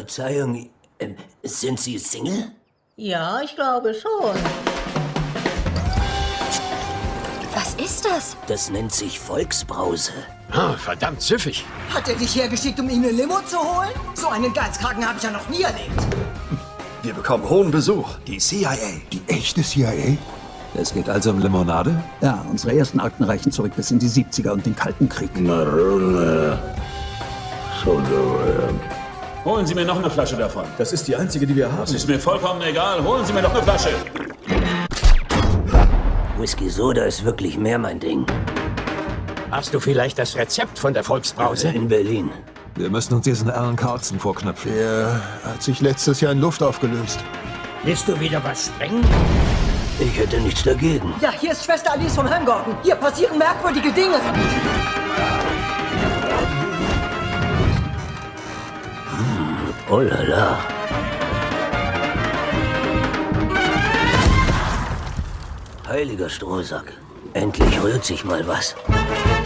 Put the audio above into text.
Verzeihung, sind Sie Single? Ja, ich glaube schon. Was ist das? Das nennt sich Volksbrause. Verdammt süffig. Hat er dich hergeschickt, um ihm eine Limo zu holen? So einen Geizkragen habe ich ja noch nie erlebt. Wir bekommen hohen Besuch. Die CIA. Die echte CIA? Es geht also um Limonade? Ja, unsere ersten Akten reichen zurück bis in die 70er und den Kalten Krieg. Holen Sie mir noch eine Flasche davon. Das ist die einzige, die wir haben. Das ist mir vollkommen egal. Holen Sie mir noch eine Flasche. Whisky Soda ist wirklich mehr mein Ding. Hast du vielleicht das Rezept von der Volksbrause? In Berlin. Wir müssen uns diesen Alan Carlson vorknöpfen. Er hat sich letztes Jahr in Luft aufgelöst. Willst du wieder was sprengen? Ich hätte nichts dagegen. Ja, hier ist Schwester Alice von Heimgarten. Hier passieren merkwürdige Dinge. Oh la la. Heiliger Strohsack. Endlich rührt sich mal was.